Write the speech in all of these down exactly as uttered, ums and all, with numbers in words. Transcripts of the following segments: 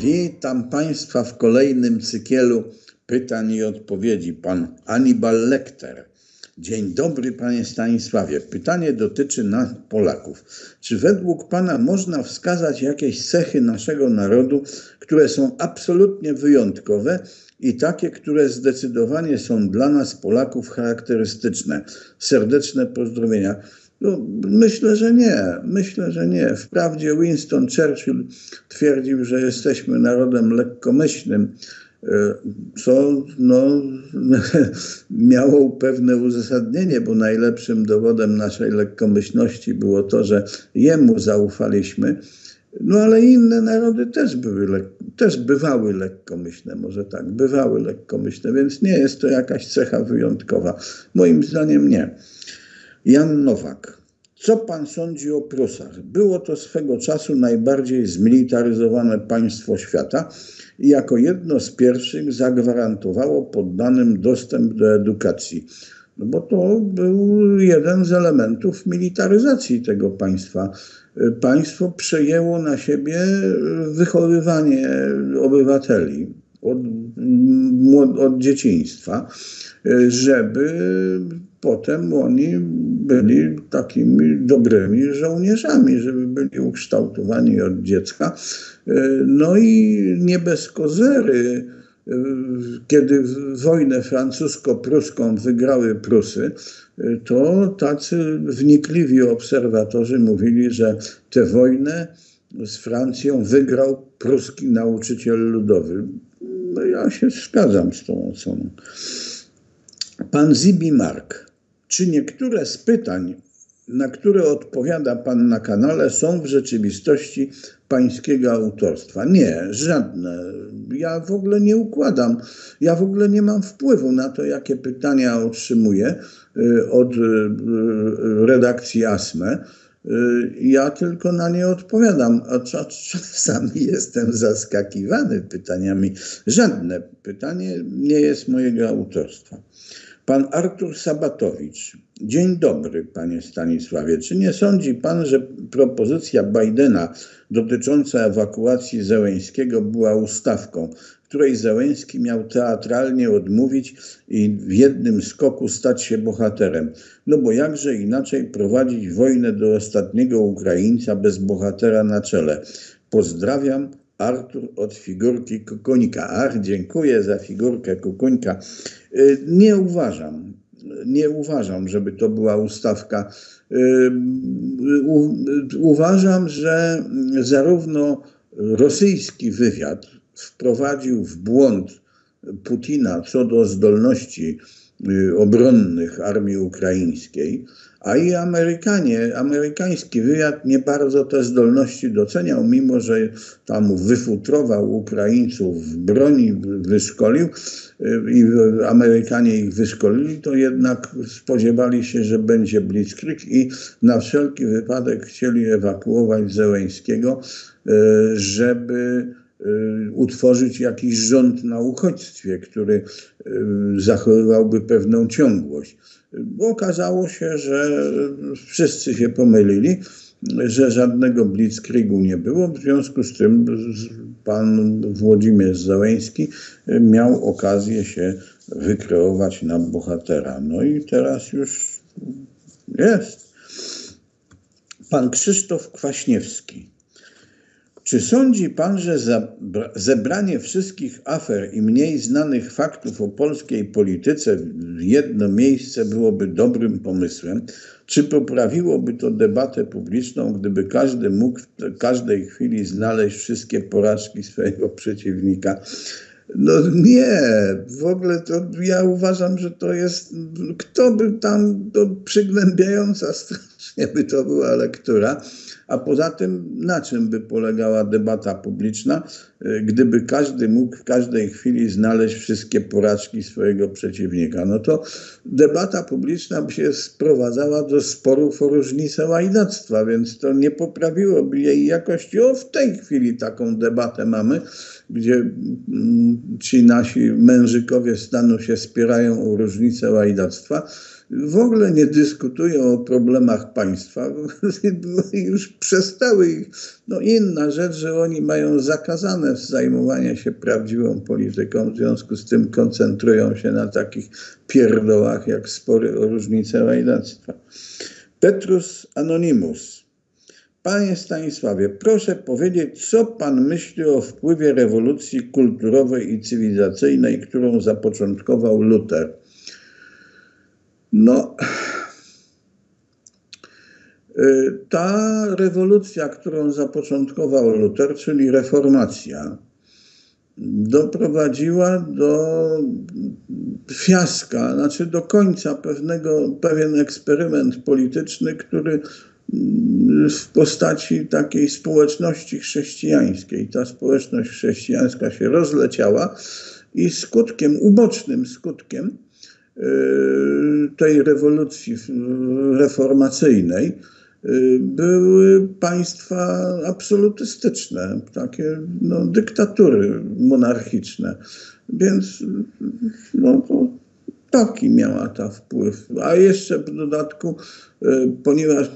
Witam Państwa w kolejnym cykielu pytań i odpowiedzi. Pan Hannibal Lecter. Dzień dobry, Panie Stanisławie. Pytanie dotyczy nas, Polaków. Czy według Pana można wskazać jakieś cechy naszego narodu, które są absolutnie wyjątkowe i takie, które zdecydowanie są dla nas, Polaków, charakterystyczne? Serdeczne pozdrowienia. No, myślę, że nie. Myślę, że nie. Wprawdzie Winston Churchill twierdził, że jesteśmy narodem lekkomyślnym, co no, miało pewne uzasadnienie, bo najlepszym dowodem naszej lekkomyślności było to, że jemu zaufaliśmy. No ale inne narody też, były, też bywały lekkomyślne, może tak, bywały lekkomyślne, więc nie jest to jakaś cecha wyjątkowa. Moim zdaniem nie. Jan Nowak. Co pan sądzi o Prusach? Było to swego czasu najbardziej zmilitaryzowane państwo świata i jako jedno z pierwszych zagwarantowało poddanym dostęp do edukacji. No bo to był jeden z elementów militaryzacji tego państwa. Państwo przejęło na siebie wychowywanie obywateli od, od dzieciństwa, żeby potem oni byli takimi dobrymi żołnierzami, żeby byli ukształtowani od dziecka. No i nie bez kozery, kiedy wojnę francusko-pruską wygrały Prusy, to tacy wnikliwi obserwatorzy mówili, że tę wojnę z Francją wygrał pruski nauczyciel ludowy. No ja się zgadzam z tą oceną. Pan Zibi Mark. Czy niektóre z pytań, na które odpowiada pan na kanale, są w rzeczywistości pańskiego autorstwa? Nie, żadne. Ja w ogóle nie układam. Ja w ogóle nie mam wpływu na to, jakie pytania otrzymuję od redakcji ASME. Ja tylko na nie odpowiadam, a czasami jestem zaskakiwany pytaniami. Żadne pytanie nie jest mojego autorstwa. Pan Artur Sabatowicz. Dzień dobry, panie Stanisławie. Czy nie sądzi pan, że propozycja Bidena dotycząca ewakuacji Zełenskiego była ustawką, której Zełenski miał teatralnie odmówić i w jednym skoku stać się bohaterem? No bo jakże inaczej prowadzić wojnę do ostatniego Ukraińca bez bohatera na czele? Pozdrawiam, Artur od figurki Kukuńka. Ach, dziękuję za figurkę Kukuńka. Nie uważam, nie uważam, żeby to była ustawka. Uważam, że zarówno rosyjski wywiad wprowadził w błąd Putina co do zdolności obronnych armii ukraińskiej, a i Amerykanie, amerykański wywiad nie bardzo te zdolności doceniał, mimo że tam wyfutrował Ukraińców w broni, wyszkolił i Amerykanie ich wyszkolili, to jednak spodziewali się, że będzie blitzkrieg i na wszelki wypadek chcieli ewakuować Zełenskiego, żeby utworzyć jakiś rząd na uchodźstwie, który zachowywałby pewną ciągłość. Okazało się, że wszyscy się pomylili, że żadnego blitzkriegu nie było, w związku z tym pan Włodzimierz Zełenski miał okazję się wykreować na bohatera. No i teraz już jest. Pan Krzysztof Kwaśniewski. Czy sądzi pan, że zebranie wszystkich afer i mniej znanych faktów o polskiej polityce w jedno miejsce byłoby dobrym pomysłem? Czy poprawiłoby to debatę publiczną, gdyby każdy mógł w każdej chwili znaleźć wszystkie porażki swojego przeciwnika? No nie, w ogóle to ja uważam, że to jest, kto by tam, to przygnębiająca strasznie by to była lektura. A poza tym, na czym by polegała debata publiczna, gdyby każdy mógł w każdej chwili znaleźć wszystkie porażki swojego przeciwnika? No to debata publiczna by się sprowadzała do sporów o różnicę łajdactwa, więc to nie poprawiłoby jej jakości. O, w tej chwili taką debatę mamy, gdzie ci nasi mężykowie stanu się spierają o różnicę łajdactwa. w ogóle nie dyskutują o problemach państwa, już przestały ich. No inna rzecz, że oni mają zakazane zajmowanie się prawdziwą polityką, w związku z tym koncentrują się na takich pierdołach jak spory o różnicę rajnactwa. Petrus Anonimus. Panie Stanisławie, proszę powiedzieć, co pan myśli o wpływie rewolucji kulturowej i cywilizacyjnej, którą zapoczątkował Luter? No, ta rewolucja, którą zapoczątkował Luter, czyli reformacja, doprowadziła do fiaska, znaczy do końca pewnego, pewien eksperyment polityczny, który w postaci takiej społeczności chrześcijańskiej. Ta społeczność chrześcijańska się rozleciała i skutkiem, ubocznym skutkiem tej rewolucji reformacyjnej były państwa absolutystyczne, takie no, dyktatury monarchiczne. Więc no, to taki miała ta wpływ. A jeszcze w dodatku, ponieważ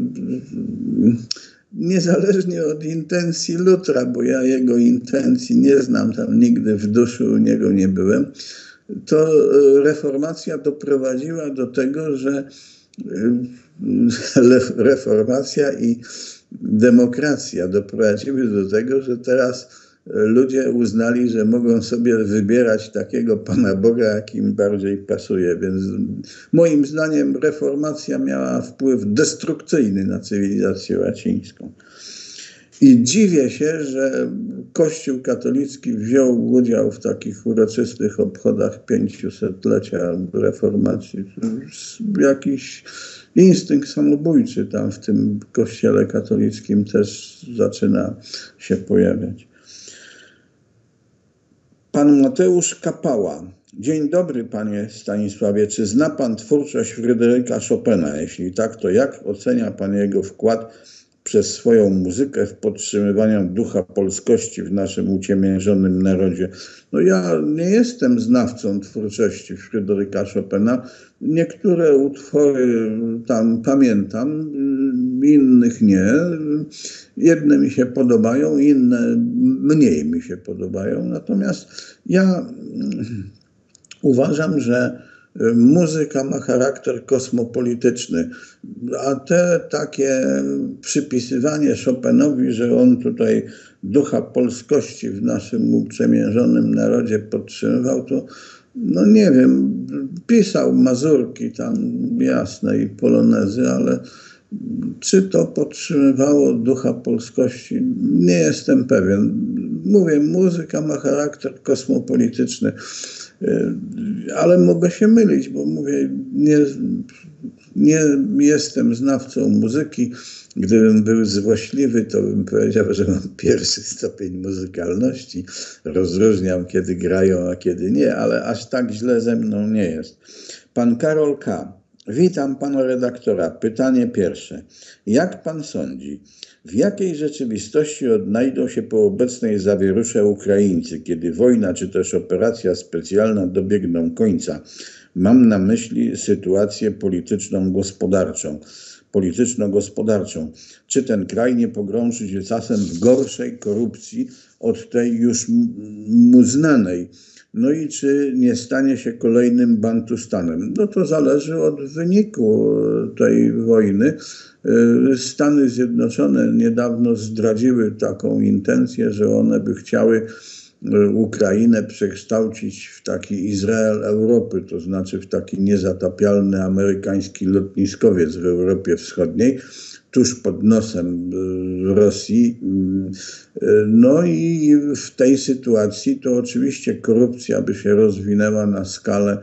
niezależnie od intencji Lutra, bo ja jego intencji nie znam, tam nigdy w duszy u niego nie byłem, to reformacja doprowadziła do tego, że reformacja i demokracja doprowadziły do tego, że teraz ludzie uznali, że mogą sobie wybierać takiego Pana Boga, jaki im bardziej pasuje. Więc moim zdaniem reformacja miała wpływ destrukcyjny na cywilizację łacińską. I dziwię się, że Kościół katolicki wziął udział w takich uroczystych obchodach pięćdziesięciolecia reformacji. Jakiś instynkt samobójczy tam w tym Kościele katolickim też zaczyna się pojawiać. Pan Mateusz Kapała. Dzień dobry, panie Stanisławie. Czy zna pan twórczość Fryderyka Chopina? Jeśli tak, to jak ocenia pan jego wkład przez swoją muzykę w podtrzymywanie ducha polskości w naszym uciemiężonym narodzie? No ja nie jestem znawcą twórczości Fryderyka Chopina. Niektóre utwory tam pamiętam, innych nie. Jedne mi się podobają, inne mniej mi się podobają. Natomiast ja uważam, że muzyka ma charakter kosmopolityczny, a te takie przypisywanie Chopinowi, że on tutaj ducha polskości w naszym uprzemiężonym narodzie podtrzymywał, to no nie wiem, pisał mazurki tam jasne i polonezy, ale czy to podtrzymywało ducha polskości? Nie jestem pewien. Mówię, muzyka ma charakter kosmopolityczny, ale mogę się mylić, bo mówię, nie, nie jestem znawcą muzyki. Gdybym był złośliwy, to bym powiedział, że mam pierwszy stopień muzykalności. Rozróżniam, kiedy grają, a kiedy nie, ale aż tak źle ze mną nie jest. Pan Karol K. Witam pana redaktora. Pytanie pierwsze. Jak pan sądzi, w jakiej rzeczywistości odnajdą się po obecnej zawierusze Ukraińcy, kiedy wojna czy też operacja specjalna dobiegną końca? Mam na myśli sytuację polityczną-gospodarczą. polityczno-gospodarczą. Czy ten kraj nie pogrąży się czasem w gorszej korupcji od tej już mu znanej? No i czy nie stanie się kolejnym Bantustanem? No to zależy od wyniku tej wojny. Stany Zjednoczone niedawno zdradziły taką intencję, że one by chciały Ukrainę przekształcić w taki Izrael Europy, to znaczy w taki niezatapialny amerykański lotniskowiec w Europie Wschodniej, tuż pod nosem Rosji. No i w tej sytuacji to oczywiście korupcja by się rozwinęła na skalę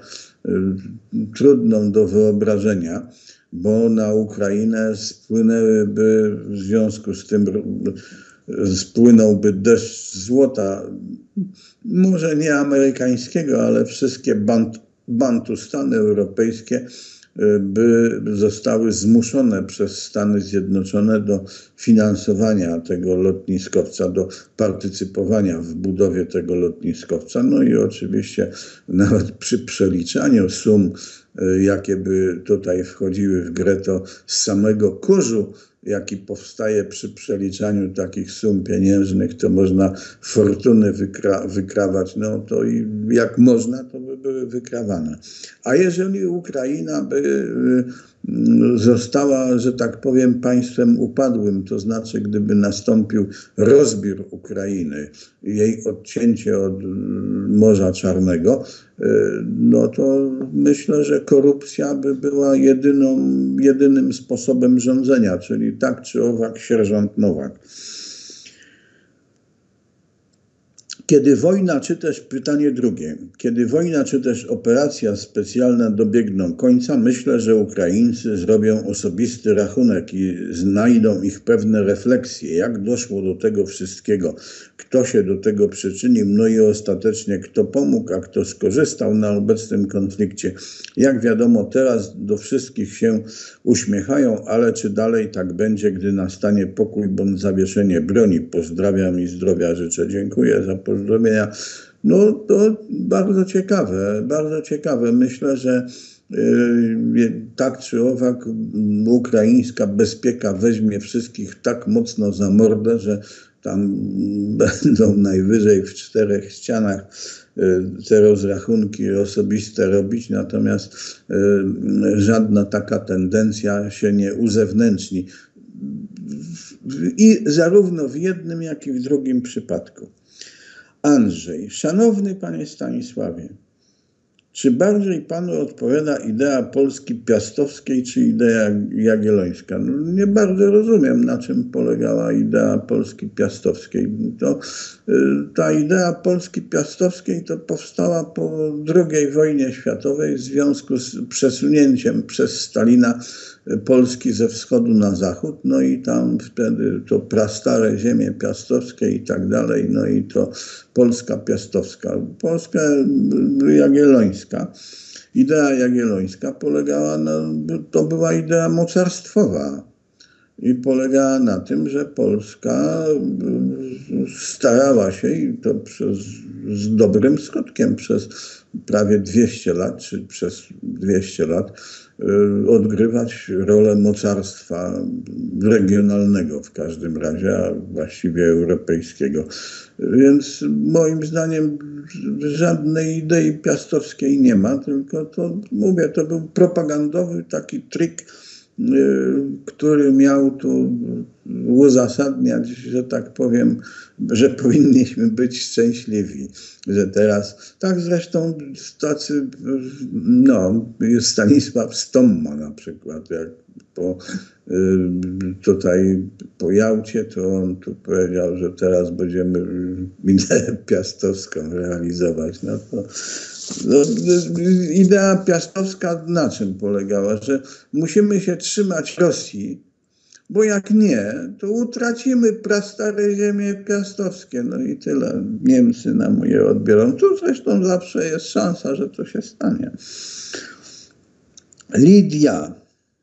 trudną do wyobrażenia, bo na Ukrainę spłynęłyby w związku z tym spłynąłby deszcz złota, może nie amerykańskiego, ale wszystkie bant, Bantustany europejskie by zostały zmuszone przez Stany Zjednoczone do finansowania tego lotniskowca, do partycypowania w budowie tego lotniskowca. No i oczywiście nawet przy przeliczaniu sum jakie by tutaj wchodziły w grę, to z samego kurzu, jaki powstaje przy przeliczaniu takich sum pieniężnych, to można fortuny wykra wykrawać, no to i jak można, to by były wykrawane. A jeżeli Ukraina by została, że tak powiem, państwem upadłym, to znaczy gdyby nastąpił rozbiór Ukrainy, jej odcięcie od Morza Czarnego, no to myślę, że korupcja by była jedyną, jedynym sposobem rządzenia, czyli tak czy owak sierżant Nowak. Kiedy wojna, czy też pytanie drugie, kiedy wojna, czy też operacja specjalna dobiegną końca, myślę, że Ukraińcy zrobią osobisty rachunek i znajdą ich pewne refleksje, jak doszło do tego wszystkiego, kto się do tego przyczynił, no i ostatecznie kto pomógł, a kto skorzystał na obecnym konflikcie. Jak wiadomo, teraz do wszystkich się uśmiechają, ale czy dalej tak będzie, gdy nastanie pokój bądź zawieszenie broni? Pozdrawiam i zdrowia życzę. Dziękuję za pozdrowienia. No to bardzo ciekawe, bardzo ciekawe. Myślę, że yy, tak czy owak ukraińska bezpieka weźmie wszystkich tak mocno za mordę, że tam będą najwyżej w czterech ścianach te rozrachunki osobiste robić, natomiast żadna taka tendencja się nie uzewnętrzni. I zarówno w jednym, jak i w drugim przypadku. Andrzej, szanowny panie Stanisławie, czy bardziej panu odpowiada idea Polski piastowskiej, czy idea jagiellońska? No, nie bardzo rozumiem, na czym polegała idea Polski piastowskiej. To, ta idea Polski piastowskiej to powstała po drugiej wojnie światowej w związku z przesunięciem przez Stalina Polski ze wschodu na zachód, no i tam wtedy to prastare ziemie piastowskie i tak dalej, no i to Polska piastowska. Polska jagiellońska. Idea jagiellońska polegała na, to była idea mocarstwowa i polegała na tym, że Polska starała się i to przez, z dobrym skutkiem przez prawie dwieście lat, czy przez dwieście lat odgrywać rolę mocarstwa regionalnego w każdym razie, a właściwie europejskiego. Więc moim zdaniem żadnej idei piastowskiej nie ma, tylko to, mówię, to był propagandowy taki trik, który miał tu uzasadniać, że tak powiem, że powinniśmy być szczęśliwi, że teraz, tak zresztą tacy, no, Stanisław Stomma na przykład, jak po, tutaj po Jałcie, to on tu powiedział, że teraz będziemy ideę piastowską realizować. No to, no, idea piastowska na czym polegała? Że musimy się trzymać Rosji, bo jak nie, to utracimy prastare ziemie piastowskie. No i tyle. Niemcy nam je odbiorą. Tu zresztą zawsze jest szansa, że to się stanie. Lidia.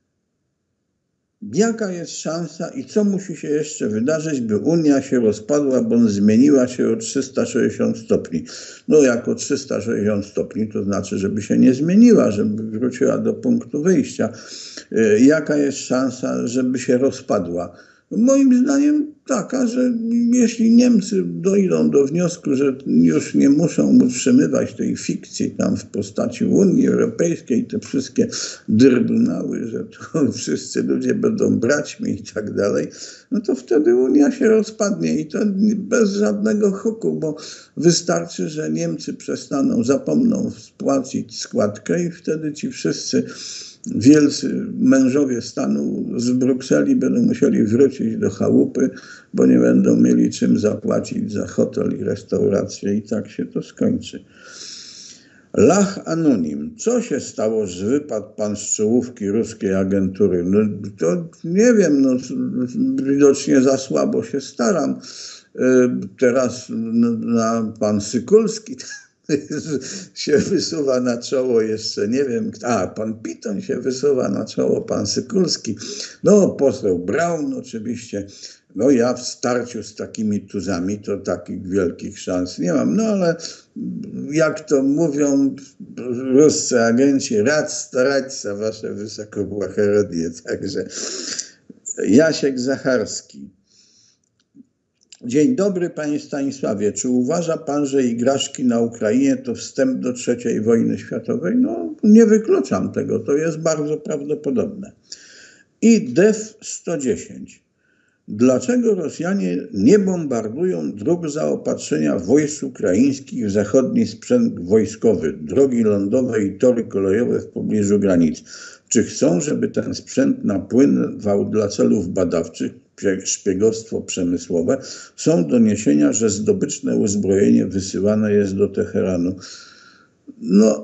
Jaka jest szansa i co musi się jeszcze wydarzyć, by Unia się rozpadła, bądź zmieniła się o trzysta sześćdziesiąt stopni? No jako trzysta sześćdziesiąt stopni to znaczy, żeby się nie zmieniła, żeby wróciła do punktu wyjścia. Jaka jest szansa, żeby się rozpadła? Moim zdaniem taka, że jeśli Niemcy dojdą do wniosku, że już nie muszą utrzymywać tej fikcji tam w postaci Unii Europejskiej, te wszystkie dyrdunały, że to wszyscy ludzie będą braćmi i tak dalej, no to wtedy Unia się rozpadnie i to bez żadnego huku, bo wystarczy, że Niemcy przestaną, zapomną spłacić składkę i wtedy ci wszyscy wielcy mężowie stanu z Brukseli będą musieli wrócić do chałupy, bo nie będą mieli czym zapłacić za hotel i restaurację i tak się to skończy. Lach Anonim. Co się stało, że wypadł pan z czołówki ruskiej agentury? No to nie wiem, no widocznie za słabo się staram. Teraz na pan Sykulski się wysuwa na czoło jeszcze, nie wiem, a pan Piton się wysuwa na czoło, pan Sykulski, no poseł Braun oczywiście, No ja w starciu z takimi tuzami to takich wielkich szans nie mam, no ale jak to mówią ruscy agenci, rad starać wasze wysokobłaherodie. Także Jasiek Zacharski. Dzień dobry, panie Stanisławie. Czy uważa pan, że igraszki na Ukrainie to wstęp do trzeciej wojny światowej? No nie wykluczam tego, to jest bardzo prawdopodobne. I D E F sto dziesięć. Dlaczego Rosjanie nie bombardują dróg zaopatrzenia wojsk ukraińskich w zachodni sprzęt wojskowy, drogi lądowe i tory kolejowe w pobliżu granic? Czy chcą, żeby ten sprzęt napływał dla celów badawczych, szpiegostwo przemysłowe? Są doniesienia, że zdobyczne uzbrojenie wysyłane jest do Teheranu. No,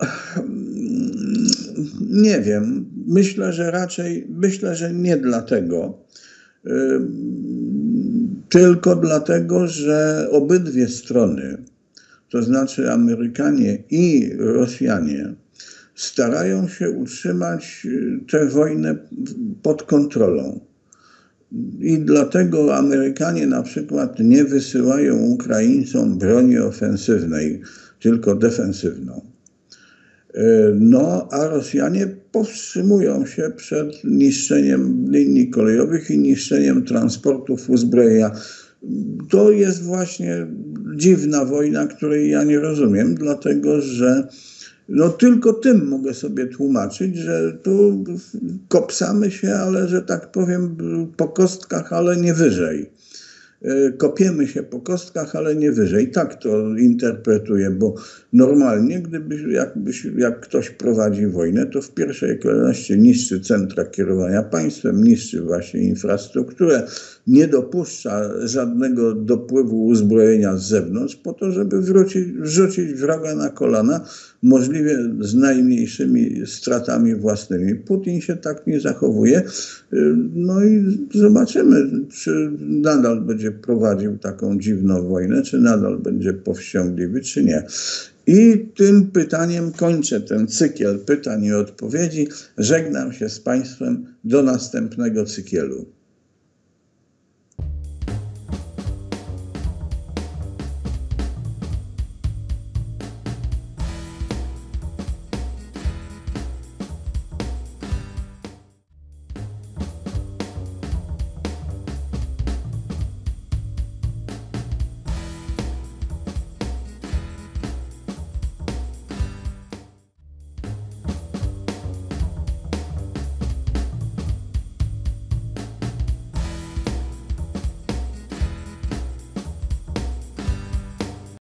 nie wiem. Myślę, że raczej, myślę, że nie dlatego. Tylko dlatego, że obydwie strony, to znaczy Amerykanie i Rosjanie, starają się utrzymać tę wojnę pod kontrolą. I dlatego Amerykanie na przykład nie wysyłają Ukraińcom broni ofensywnej, tylko defensywną. No, a Rosjanie powstrzymują się przed niszczeniem linii kolejowych i niszczeniem transportów uzbrojenia. To jest właśnie dziwna wojna, której ja nie rozumiem, dlatego że no tylko tym mogę sobie tłumaczyć, że tu kopsamy się, ale że tak powiem po kostkach, ale nie wyżej. Kopiemy się po kostkach, ale nie wyżej. Tak to interpretuję, bo normalnie, gdyby jakbyś, jak ktoś prowadzi wojnę, to w pierwszej kolejności niszczy centra kierowania państwem, niszczy właśnie infrastrukturę, nie dopuszcza żadnego dopływu uzbrojenia z zewnątrz po to, żeby wrócić, wrzucić wroga na kolana, możliwie z najmniejszymi stratami własnymi. Putin się tak nie zachowuje. No i zobaczymy, czy nadal będzie prowadził taką dziwną wojnę, czy nadal będzie powściągliwy, czy nie. I tym pytaniem kończę ten cykl pytań i odpowiedzi. Żegnam się z państwem do następnego cyklu.